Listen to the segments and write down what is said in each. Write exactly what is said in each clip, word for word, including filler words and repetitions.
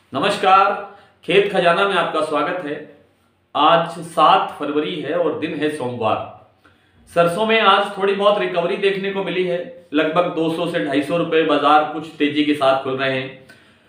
नमस्कार, खेत खजाना में आपका स्वागत है। आज सात फरवरी है और दिन है सोमवार। सरसों में आज थोड़ी बहुत रिकवरी देखने को मिली है। लगभग दो सौ से ढाई सौ रुपए बाजार कुछ तेजी के साथ खुल रहे हैं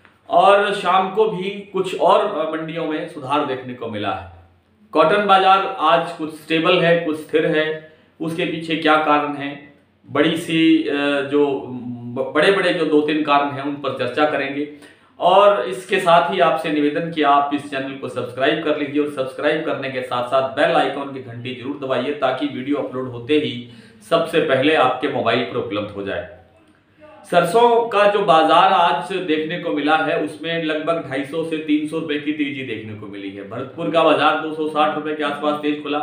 और शाम को भी कुछ और मंडियों में सुधार देखने को मिला है। कॉटन बाजार आज कुछ स्टेबल है, कुछ स्थिर है। उसके पीछे क्या कारण है, बड़ी सी जो बड़े बड़े जो दो तीन कारण हैं उन पर चर्चा करेंगे। और इसके साथ ही आपसे निवेदन कि आप इस चैनल को सब्सक्राइब कर लीजिए और सब्सक्राइब करने के साथ साथ बेल आइकॉन की घंटी जरूर दबाइए ताकि वीडियो अपलोड होते ही सबसे पहले आपके मोबाइल पर उपलब्ध हो जाए। सरसों का जो बाजार आज देखने को मिला है उसमें लगभग ढाई सौ से तीन सौ रुपए की तेजी देखने को मिली है। भरतपुर का बाजार दो सौ साठ रुपए के आसपास तेज खुला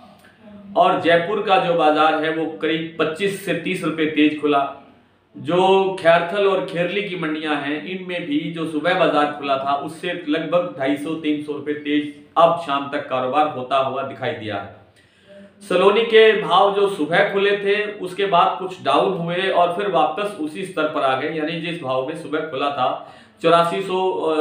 और जयपुर का जो बाजार है वो करीब पच्चीस से तीस रुपए तेज खुला। जो खैरथल और खेरली की मंडियां हैं इनमें भी जो सुबह बाजार खुला था उससे लगभग ढाई सौ तीन सौ रुपए तेज अब शाम तक कारोबार होता हुआ दिखाई दिया है। सलोनी के भाव जो सुबह खुले थे उसके बाद कुछ डाउन हुए और फिर वापस उसी स्तर पर आ गए, यानी जिस भाव में सुबह खुला था चौरासी सौ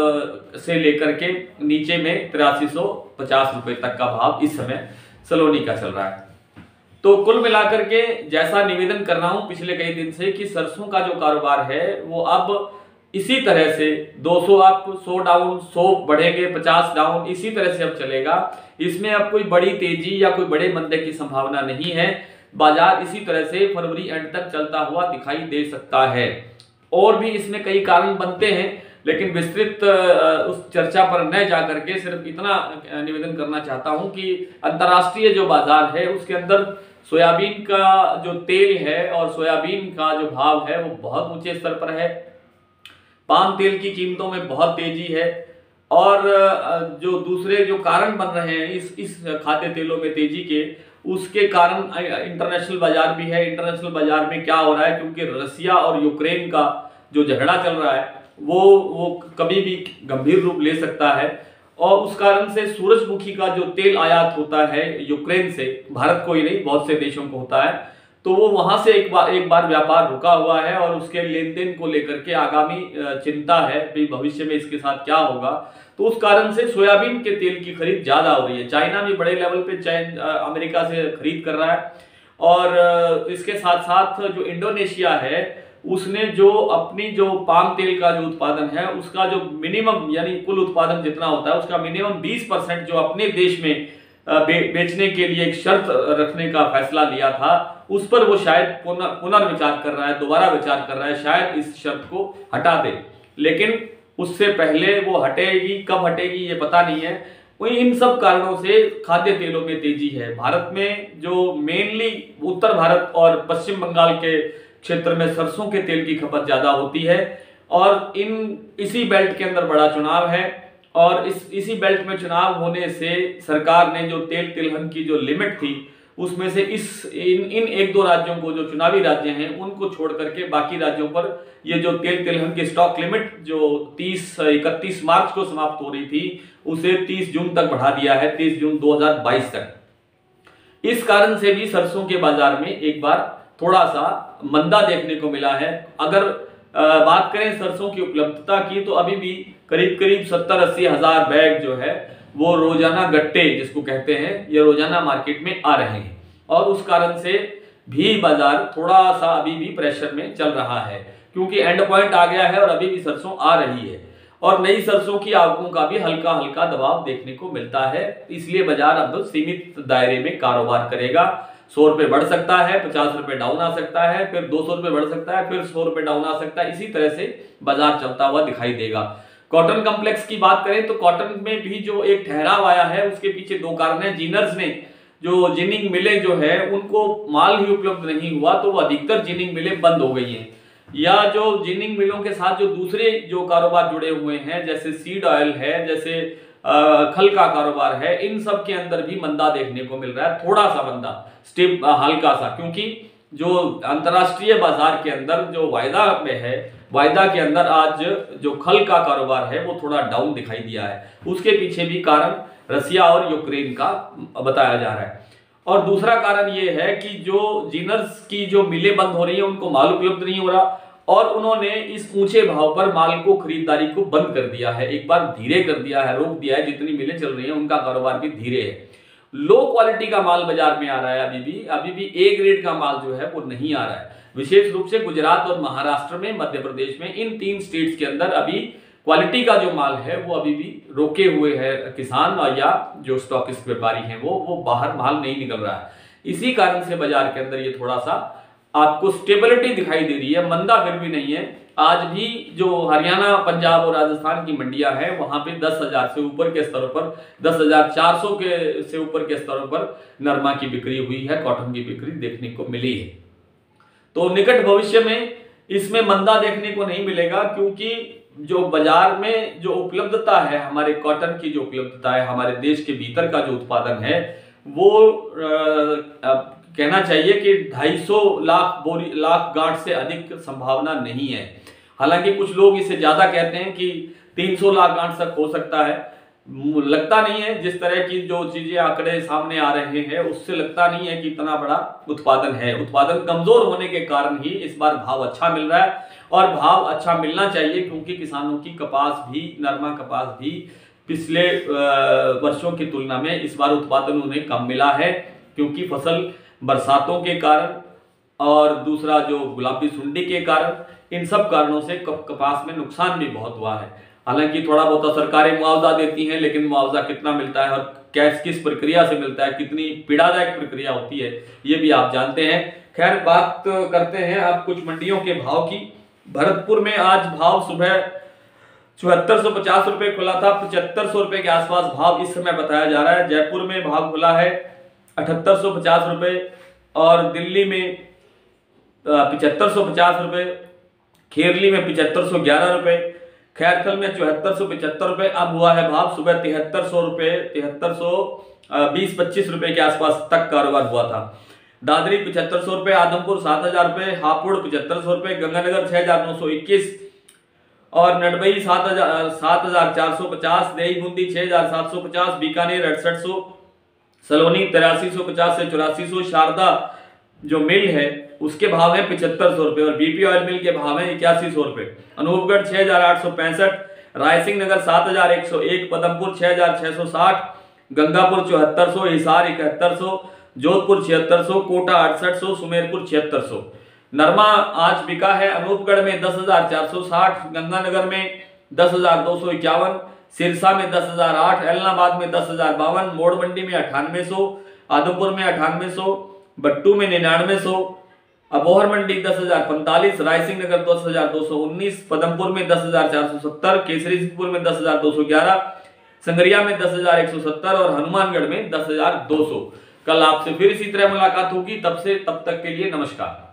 से लेकर के नीचे में तिरासी सौ पचास रुपए तक का भाव इस समय सलोनी का चल रहा है। तो कुल मिलाकर के जैसा निवेदन कर रहा हूं पिछले कई दिन से कि सरसों का जो कारोबार है वो अब इसी तरह से दो सौ अप, सौ डाउन, सौ बढ़ेंगे, पचास डाउन, इसी तरह से अब चलेगा। इसमें अब कोई बड़ी तेजी या कोई बड़े मंदे की संभावना नहीं है। बाजार इसी तरह से फरवरी एंड तक चलता हुआ दिखाई दे सकता है। और भी इसमें कई कारण बनते हैं, लेकिन विस्तृत उस चर्चा पर न जाकर के सिर्फ इतना निवेदन करना चाहता हूं कि अंतर्राष्ट्रीय जो बाजार है उसके अंदर सोयाबीन का जो तेल है और सोयाबीन का जो भाव है वो बहुत ऊंचे स्तर पर है। पाम तेल की कीमतों में बहुत तेजी है और जो दूसरे जो कारण बन रहे हैं इस इस खाद्य तेलों में तेजी के, उसके कारण इंटरनेशनल बाजार भी है। इंटरनेशनल बाजार में क्या हो रहा है, क्योंकि रसिया और यूक्रेन का जो झगड़ा चल रहा है वो वो कभी भी गंभीर रूप ले सकता है और उस कारण से सूरजमुखी का जो तेल आयात होता है यूक्रेन से, भारत को ही नहीं बहुत से देशों को होता है, तो वो वहां से एक बार एक बार व्यापार रुका हुआ है और उसके लेन देन को लेकर के आगामी चिंता है कि भविष्य में इसके साथ क्या होगा। तो उस कारण से सोयाबीन के तेल की खरीद ज्यादा हो रही है। चाइना भी बड़े लेवल पे चाइन अमेरिका से खरीद कर रहा है और इसके साथ साथ जो इंडोनेशिया है उसने जो अपनी जो पाम तेल का जो उत्पादन है उसका जो मिनिमम यानी कुल उत्पादन जितना होता है उसका मिनिमम बीस परसेंट जो अपने देश में बे, बेचने के लिए एक शर्त रखने का फैसला लिया था, उस पर वो शायद पुनर्विचार कर रहा है, दोबारा विचार कर रहा है, शायद इस शर्त को हटा दे। लेकिन उससे पहले वो हटेगी, कब हटेगी ये पता नहीं है। वही इन सब कारणों से खाद्य तेलों में तेजी है। भारत में जो मेनली उत्तर भारत और पश्चिम बंगाल के क्षेत्र में सरसों के तेल की खपत ज्यादा होती है और इन इसी बेल्ट के अंदर बड़ा चुनाव है और इस इसी बेल्ट में चुनाव होने से सरकार ने जो तेल तिलहन की जो लिमिट थी उसमें से इस इन इन एक दो राज्यों को जो चुनावी राज्य हैं उनको छोड़ करके बाकी राज्यों पर ये जो तेल तिलहन की स्टॉक लिमिट जो तीस इकतीस मार्च को समाप्त हो रही थी उसे तीस जून तक बढ़ा दिया है, तीस जून दो हजार बाईस तक। इस कारण से भी सरसों के बाजार में एक बार थोड़ा सा मंदा देखने को मिला है। अगर बात करें सरसों की उपलब्धता की तो अभी भी करीब करीब सत्तर अस्सी हजार बैग जो है वो रोजाना गट्टे जिसको कहते हैं ये रोजाना मार्केट में आ रहे हैं और उस कारण से भी बाजार थोड़ा सा अभी भी प्रेशर में चल रहा है, क्योंकि एंड पॉइंट आ गया है और अभी भी सरसों आ रही है और नई सरसों की आवकों का भी हल्का हल्का दबाव देखने को मिलता है। इसलिए बाजार अब सीमित दायरे में कारोबार करेगा। सौ रुपए बढ़ सकता है, पचास रुपए डाउन आ सकता है, फिर दो सौ रुपए बढ़ सकता है, फिर सौ रुपए डाउन आ सकता है। इसी तरह से बाजार चलता हुआ दिखाई देगा। कॉटन कॉम्प्लेक्स की बात करें तो कॉटन में भी जो एक ठहराव आया है उसके पीछे दो कारण है। जिनर्स ने जो जिनिंग मिलें जो है उनको माल ही उपलब्ध नहीं हुआ तो वो अधिकतर जिनिंग मिलें बंद हो गई हैं, या जो जिनिंग मिलों के साथ जो दूसरे जो कारोबार जुड़े हुए हैं जैसे सीड ऑयल है, जैसे खल का कारोबार है, इन सब के अंदर भी मंदा देखने को मिल रहा है। थोड़ा सा मंदा स्टिप हल्का सा, क्योंकि जो अंतरराष्ट्रीय बाजार के अंदर जो वायदा में है, वायदा के अंदर आज जो खल का कारोबार है वो थोड़ा डाउन दिखाई दिया है। उसके पीछे भी कारण रसिया और यूक्रेन का बताया जा रहा है। और दूसरा कारण ये है कि जो जिनर्स की जो मिलें बंद हो रही है उनको माल उपलब्ध नहीं हो रहा और उन्होंने इस ऊंचे भाव पर माल को खरीदारी को बंद कर दिया है, एक बार धीरे कर दिया है, रोक दिया है। जितनी मिलें चल रही हैं उनका कारोबार भी धीरे है। लो क्वालिटी का माल बाजार में आ रहा है, अभी भी अभी भी ए ग्रेड का माल जो है वो नहीं आ रहा है। विशेष रूप से गुजरात और महाराष्ट्र में, मध्य प्रदेश में, इन तीन स्टेट्स के अंदर अभी क्वालिटी का जो माल है वो अभी भी रोके हुए है किसान या जो स्टॉकिस्ट व्यापारी हैं वो वो बाहर माल नहीं निकल रहा है। इसी कारण से बाजार के अंदर ये थोड़ा सा आपको स्टेबिलिटी दिखाई दे रही है, मंदा फिर भी नहीं है। आज भी जो हरियाणा, पंजाब और राजस्थान की मंडियां हैं वहां पे दस हजार से ऊपर के स्तरों पर, दस हजार चार सौ के से ऊपर के स्तरों पर नरमा की बिक्री हुई है, कॉटन की बिक्री देखने को मिली है। तो निकट भविष्य में इसमें मंदा देखने को नहीं मिलेगा, क्योंकि जो बाजार में जो उपलब्धता है, हमारे कॉटन की जो उपलब्धता है, हमारे देश के भीतर का जो उत्पादन है वो आ, आ, कहना चाहिए कि ढाई सौ लाख बोरी लाख गांठ से अधिक संभावना नहीं है। हालांकि कुछ लोग इसे ज्यादा कहते हैं कि तीन सौ लाख गांठ तक हो सकता है, लगता नहीं है। जिस तरह की जो चीजें आंकड़े सामने आ रहे हैं उससे लगता नहीं है कि इतना बड़ा उत्पादन है। उत्पादन कमजोर होने के कारण ही इस बार भाव अच्छा मिल रहा है, और भाव अच्छा मिलना चाहिए क्योंकि किसानों की कपास भी, नरमा कपास भी पिछले वर्षों की तुलना में इस बार उत्पादन उन्हें कम मिला है, क्योंकि फसल बरसातों के कारण और दूसरा जो गुलाबी सुंडी के कारण, इन सब कारणों से कपास में नुकसान भी बहुत हुआ है। हालांकि थोड़ा बहुत सरकारें मुआवजा देती हैं, लेकिन मुआवजा कितना मिलता है और कैश किस प्रक्रिया से मिलता है, कितनी पीड़ादायक प्रक्रिया होती है, ये भी आप जानते हैं। खैर, बात करते हैं अब कुछ मंडियों के भाव की। भरतपुर में आज भाव सुबह चौहत्तर सौ पचास रुपए खुला था, पचहत्तर सौ रुपए के आसपास भाव इस समय बताया जा रहा है। जयपुर में भाव खुला है अठहत्तर सौ पचास रुपए, और दिल्ली में पिछहत्तर सौ पचास रुपए, खेरली में पिछहत्तर सौ ग्यारह रुपए, खैरथल में चौहत्तर सौ पचहत्तर रुपए। अब हुआ है भाव सुबह तिहत्तर सौ रुपए, तिहत्तर सौ बीस पच्चीस रुपए के आसपास तक कारोबार हुआ था। दादरी पिछहत्तर सौ रुपए, आदमपुर सात हजार रुपए, हापुड़ पिछहत्तर सौ रुपए, गंगानगर छह हजार नौ सौ इक्कीस, और नडबई सात हजार सात हजार चार सौ पचास, देई बूंदी छह हजार सात सौ पचास, बीकानेर अड़सठ सौ, सलोनी तिरासी सौ पचास से चौरासी सौ, शारदा जो मिल है उसके भाव है पिछहत्तर सौ रुपए, और बीपी ऑयल मिल के भाव है इक्यासी सौ रुपए। अनूपगढ़ छह हजार आठ सौ पैंसठ, रायसिंह नगर सात हजार एक सौ एक, पदमपुर छह हजार छह सौ साठ, गंगापुर चौहत्तर सौ, हिसार इकहत्तर सौ, जोधपुर छिहत्तर सौ, कोटा अड़सठ सौ, सुमेरपुर छिहत्तर सौ। नरमा आज बिका है अनूपगढ़ में दस हजार चार सौ साठ, गंगानगर में दस हजार दो सौ इक्यावन, सिरसा में दस हजार आठ, एलनाबाद में दस हजार बावन, मोड़ मंडी में अठानवे सौ, आदमपुर में अठानवे सौ, बट्टू में निन्यानवे सौ, अबोहर मंडी दस हजार पैंतालीस, रायसिंह नगर दस हजार दो सौ उन्नीस, पदमपुर में दस हजार चार सौ सत्तर, केसरी सिंहपुर में दस हजार दो सौ ग्यारह, संगरिया में दस हजार एक सौ सत्तर और हनुमानगढ़ में दस हजार दो सौ। कल आपसे फिर इसी तरह मुलाकात होगी, तब से तब तक के लिए नमस्कार।